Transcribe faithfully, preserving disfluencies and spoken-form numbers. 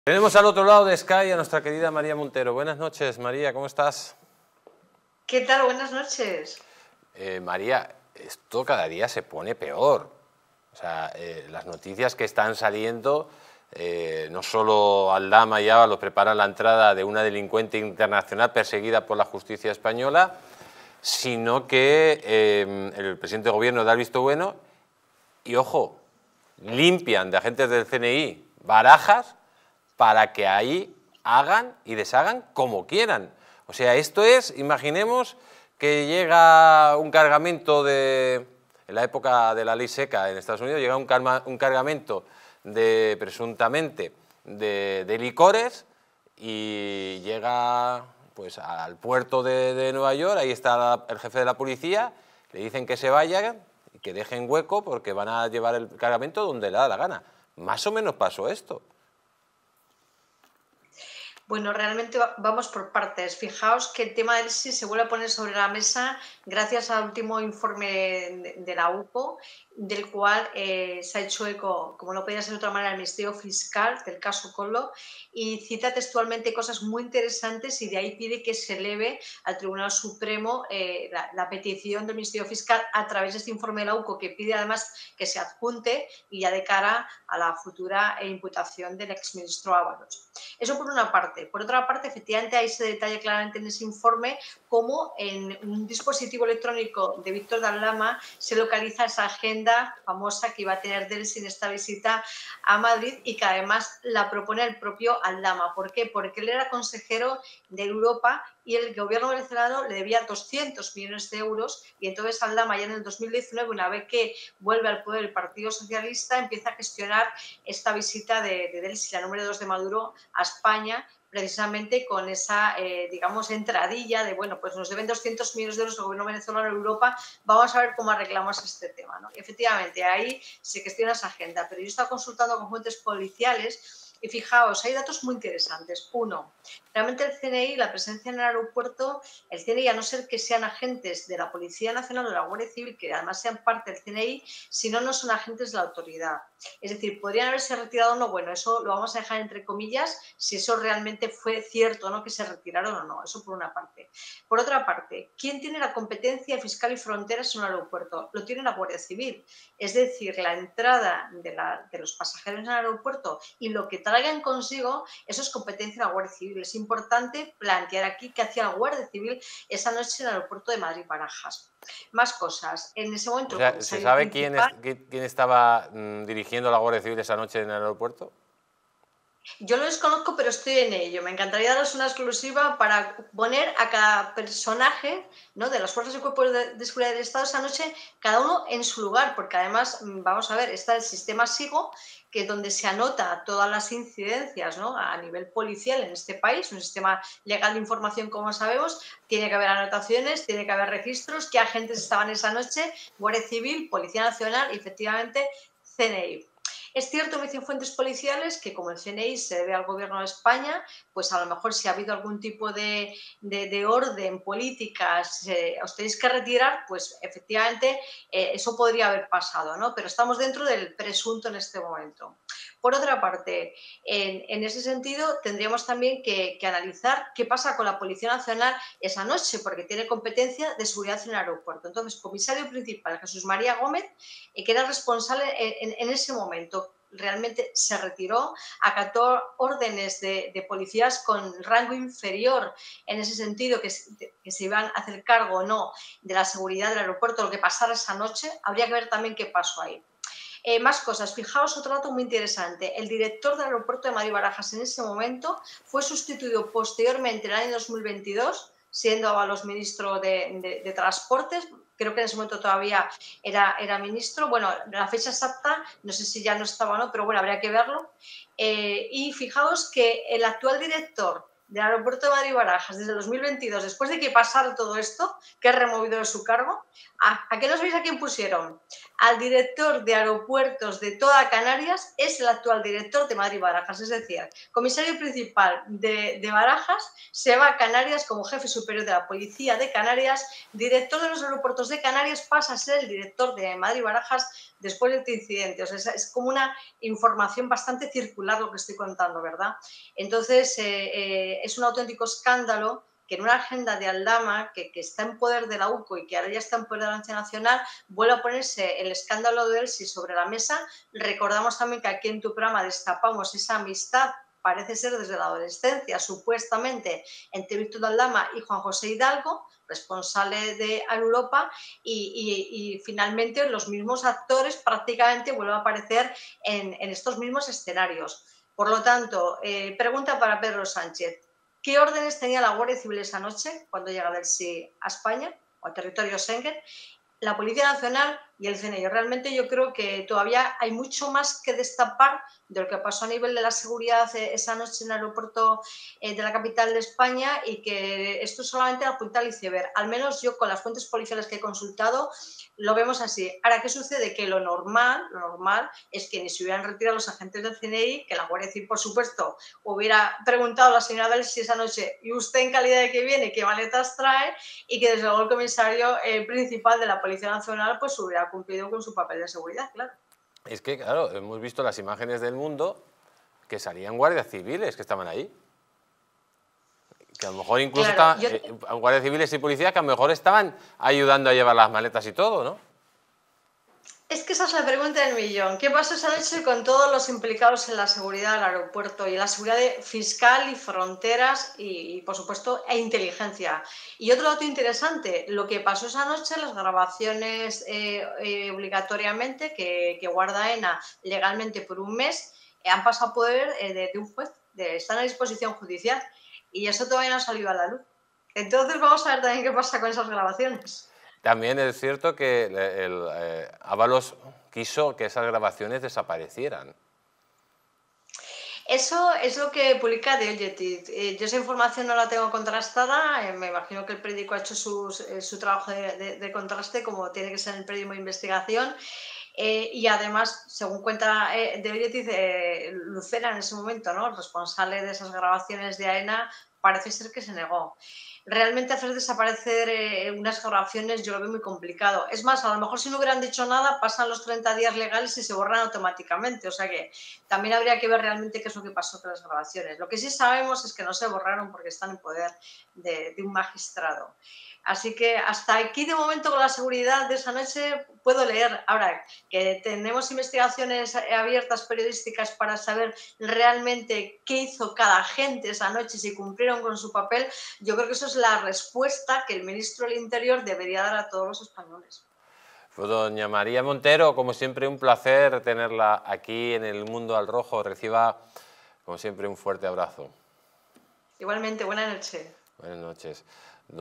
Tenemos al otro lado de Sky a nuestra querida María Montero. Buenas noches, María, ¿cómo estás? ¿Qué tal? Buenas noches. Eh, María, esto cada día se pone peor. O sea, eh, las noticias que están saliendo, eh, no solo Aldama y Ábalos preparan la entrada de una delincuente internacional perseguida por la justicia española, sino que eh, el presidente de gobierno da el visto bueno y, ojo, limpian de agentes del C N I Barajas para que ahí hagan y deshagan como quieran. O sea, esto es, imaginemos que llega un cargamento de, en la época de la ley seca en Estados Unidos, llega un, carma, un cargamento de, presuntamente, de, de licores y llega pues al puerto de, de Nueva York, ahí está el jefe de la policía, le dicen que se vayan y que dejen hueco porque van a llevar el cargamento donde le da la gana. Más o menos pasó esto. Bueno, realmente vamos por partes. Fijaos que el tema del I S I se vuelve a poner sobre la mesa gracias al último informe de la U C O, del cual eh, se ha hecho eco, como no podía ser de otra manera, el Ministerio Fiscal del caso Collo, y cita textualmente cosas muy interesantes y de ahí pide que se eleve al Tribunal Supremo eh, la, la petición del Ministerio Fiscal a través de este informe de la U C O, que pide además que se adjunte y ya de cara a la futura imputación del exministro Ábalos. Eso por una parte. Por otra parte, efectivamente, ahí se detalla claramente en ese informe cómo en un dispositivo electrónico de Víctor de Aldama se localiza esa agenda famosa que iba a tener Delsi en esta visita a Madrid y que además la propone el propio Aldama. ¿Por qué? Porque él era consejero de Europa y el gobierno venezolano le debía doscientos millones de euros y entonces Aldama ya en el dos mil diecinueve, una vez que vuelve al poder el Partido Socialista, empieza a gestionar esta visita de, de Delsi, la número dos de Maduro, a España, precisamente con esa, eh, digamos, entradilla de, bueno, pues nos deben doscientos millones de euros el gobierno venezolano en Europa, vamos a ver cómo arreglamos este tema, ¿no? Y efectivamente, ahí se gestiona esa agenda, pero yo he estado consultando con fuentes policiales y fijaos, hay datos muy interesantes. Uno, realmente el C N I, la presencia en el aeropuerto, el C N I, a no ser que sean agentes de la Policía Nacional o de la Guardia Civil, que además sean parte del C N I, si no, no son agentes de la autoridad. Es decir, podrían haberse retirado o no, bueno, eso lo vamos a dejar entre comillas, si eso realmente fue cierto o no, que se retiraron o no, eso por una parte. Por otra parte, ¿quién tiene la competencia fiscal y fronteras en un aeropuerto? Lo tiene la Guardia Civil. Es decir, la entrada de, la, de los pasajeros en el aeropuerto y lo que traigan consigo, eso es competencia de la Guardia Civil. Es importante plantear aquí qué hacía la Guardia Civil esa noche en el aeropuerto de Madrid-Barajas. Más cosas. En ese momento, o sea, ¿se sabe quién, es, quién estaba mmm, dirigiendo la Guardia Civil esa noche en el aeropuerto? Yo lo desconozco, pero estoy en ello. Me encantaría daros una exclusiva para poner a cada personaje, ¿no?, de las fuerzas y cuerpos de, de seguridad del Estado esa noche, cada uno en su lugar, porque además, vamos a ver, está el sistema SIGO, que es donde se anota todas las incidencias, ¿no?, a nivel policial en este país, un sistema legal de información, como sabemos, tiene que haber anotaciones, tiene que haber registros, qué agentes estaban esa noche, Guardia Civil, Policía Nacional y efectivamente C N I. Es cierto, me dicen fuentes policiales, que como el C N I se debe al gobierno de España, pues a lo mejor si ha habido algún tipo de, de, de orden política, se, os tenéis que retirar, pues efectivamente eh, eso podría haber pasado, ¿no? Pero estamos dentro del presunto en este momento. Por otra parte, en, en ese sentido tendríamos también que, que analizar qué pasa con la Policía Nacional esa noche, porque tiene competencia de seguridad en el aeropuerto. Entonces, comisario principal Jesús María Gómez, eh, que era responsable en, en, en ese momento, realmente se retiró, acató órdenes de, de policías con rango inferior en ese sentido, que, que se iban a hacer cargo o no de la seguridad del aeropuerto, lo que pasara esa noche. Habría que ver también qué pasó ahí. Eh, más cosas, fijaos otro dato muy interesante, el director del aeropuerto de Madrid-Barajas en ese momento fue sustituido posteriormente en el año dos mil veintidós, siendo Ábalos ministro de, de, de Transportes, creo que en ese momento todavía era, era ministro, bueno, la fecha exacta, no sé si ya no estaba o no, pero bueno, habría que verlo. Eh, y fijaos que el actual director del aeropuerto de Madrid-Barajas desde el dos mil veintidós, después de que pasara todo esto, que es removido de su cargo, ¿a, ¿a qué no sabéis a quién pusieron? Al director de aeropuertos de toda Canarias, es el actual director de Madrid-Barajas, es decir, comisario principal de, de Barajas, se va a Canarias como jefe superior de la Policía de Canarias, director de los aeropuertos de Canarias, pasa a ser el director de Madrid-Barajas, después de este incidente. O sea, es, es como una información bastante circular lo que estoy contando, ¿verdad? Entonces, eh, eh, es un auténtico escándalo que en una agenda de Aldama, que, que está en poder de la U C O y que ahora ya está en poder de la Audiencia Nacional, vuelve a ponerse el escándalo de Elsi sobre la mesa. Recordamos también que aquí en tu programa destapamos esa amistad, parece ser desde la adolescencia, supuestamente, entre Víctor Aldama y Juan José Hidalgo, responsable de Europa, y, y, y finalmente los mismos actores prácticamente vuelven a aparecer en, en estos mismos escenarios. Por lo tanto, eh, pregunta para Pedro Sánchez. ¿Qué órdenes tenía la Guardia Civil esa noche cuando llega del sí a España o al territorio Schengen? La Policía Nacional y el C N I. Realmente yo creo que todavía hay mucho más que destapar de lo que pasó a nivel de la seguridad esa noche en el aeropuerto de la capital de España, y que esto es solamente la punta del iceberg. Al menos yo, con las fuentes policiales que he consultado, lo vemos así. Ahora, ¿qué sucede? Que lo normal, lo normal es que ni se hubieran retirado los agentes del C N I, que la Guardia Civil, por supuesto, hubiera preguntado a la señora Elsi esa noche, ¿y usted en calidad de que viene, qué maletas trae? Y que desde luego el comisario eh, principal de la Policía Nacional pues hubiera cumplido con su papel de seguridad, claro. Es que, claro, hemos visto las imágenes del Mundo que salían guardias civiles que estaban ahí. Que a lo mejor incluso claro, estaban, yo... eh, guardias civiles y policías que a lo mejor estaban ayudando a llevar las maletas y todo, ¿no? Es que esa es la pregunta del millón. ¿Qué pasó esa noche con todos los implicados en la seguridad del aeropuerto y la seguridad fiscal y fronteras y, y, por supuesto, e inteligencia? Y otro dato interesante, lo que pasó esa noche, las grabaciones eh, eh, obligatoriamente que, que guarda AENA legalmente por un mes, eh, han pasado a poder eh, de, de un juez, de, están a disposición judicial, y eso todavía no ha salido a la luz. Entonces vamos a ver también qué pasa con esas grabaciones. También es cierto que el, el, eh, Ábalos quiso que esas grabaciones desaparecieran. Eso es lo que publica The Objective. Eh, yo esa información no la tengo contrastada, eh, me imagino que el periódico ha hecho sus, eh, su trabajo de, de, de contraste, como tiene que ser el periódico de investigación. Eh, y además, según cuenta eh, The Objective, eh, Lucena en ese momento, ¿no?, el responsable de esas grabaciones de AENA, parece ser que se negó. Realmente hacer desaparecer eh, unas grabaciones yo lo veo muy complicado. Es más, a lo mejor si no hubieran dicho nada, pasan los treinta días legales y se borran automáticamente. O sea que también habría que ver realmente qué es lo que pasó con las grabaciones. Lo que sí sabemos es que no se borraron porque están en poder de, de un magistrado. Así que hasta aquí de momento con la seguridad de esa noche puedo leer. Ahora que tenemos investigaciones abiertas periodísticas para saber realmente qué hizo cada agente esa noche, si cumplieron con su papel, yo creo que eso es la respuesta que el ministro del Interior debería dar a todos los españoles. Pues doña María Montero, como siempre un placer tenerla aquí en El Mundo al Rojo. Reciba, como siempre, un fuerte abrazo. Igualmente, buenas noches. Buenas noches.